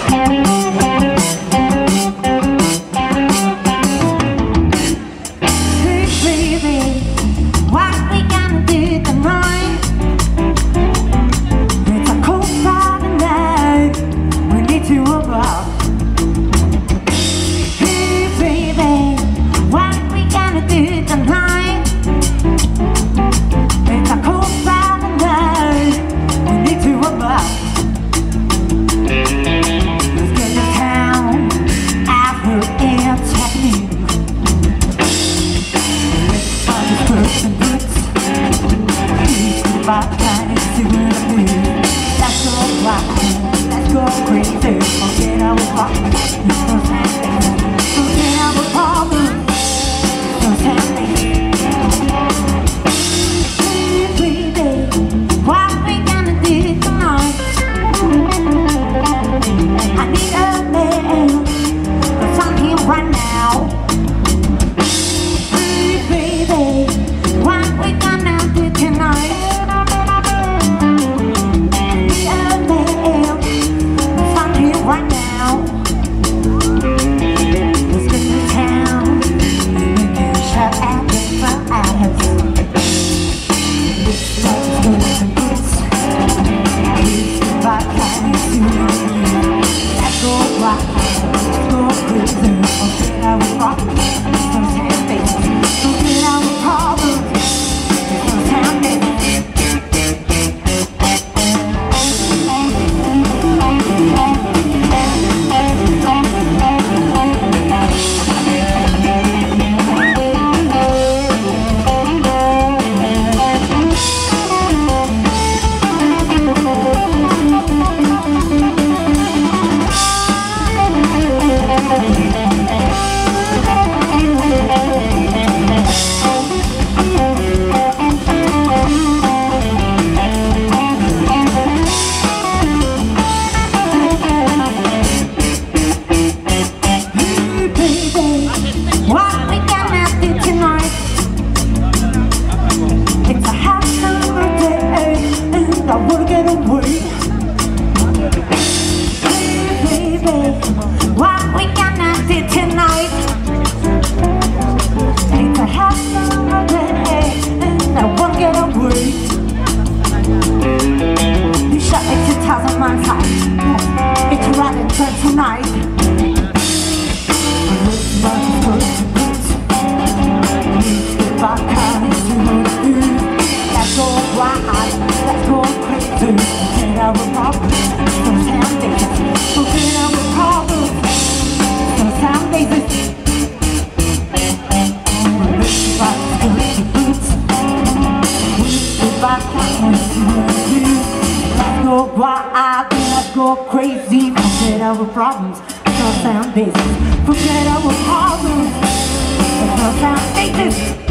Let's go crazy, forget our problems. Forget our problems. Don't tell me. Baby, what we gonna do tonight? I need a man, but I'm here right now. Baby, what we gonna do tonight? Right now, let's get to town. Maybe shut out the fires. This love is good and boots. Please goodbye, can't see you. Let's go wild, let's go crazy. Forget our problems, don't have faith. Forget our problems, don't have faith. What we gonna do tonight? It's a happy day, and I won't get away. You shot me 2,000 miles high. It's a ride and turn tonight. Let's go wild, let's go crazy. Forget our problems, don't have faith. Forget our problems, don't have faith. Let's go wild, let's go crazy. Forget our problems, don't sound basic. Forget our problems, don't sound basic.